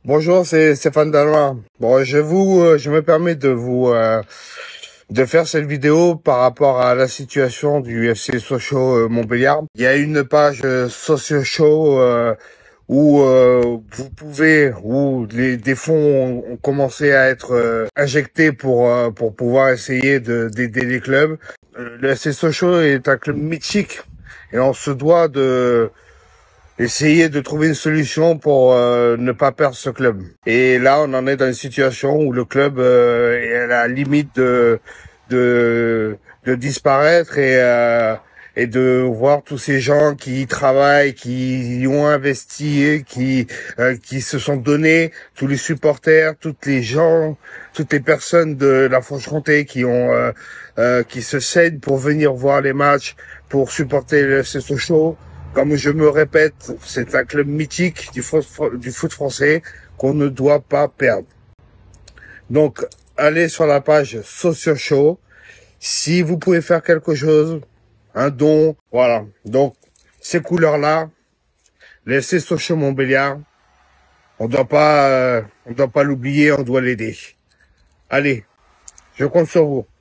Bonjour, c'est Stéphane Danois. Bon, je me permets de faire cette vidéo par rapport à la situation du FC Sochaux Montbéliard. Il y a une page Sochaux où des fonds ont commencé à être injectés pour pouvoir essayer d'aider les clubs. Le FC Sochaux est un club mythique et on se doit de essayer de trouver une solution pour ne pas perdre ce club. Et là, on en est dans une situation où le club est à la limite de disparaître et de voir tous ces gens qui y travaillent, qui y ont investi, et qui se sont donnés, tous les supporters, toutes les personnes de la Franche-Comté qui se cèdent pour venir voir les matchs, pour supporter le FC Sochaux. Comme je me répète, c'est un club mythique du foot français qu'on ne doit pas perdre. Donc, allez sur la page Sochaux. Si vous pouvez faire quelque chose, un don, voilà. Donc, ces couleurs-là, laissez Sochaux Montbéliard. On doit pas l'oublier, on doit l'aider. Allez, je compte sur vous.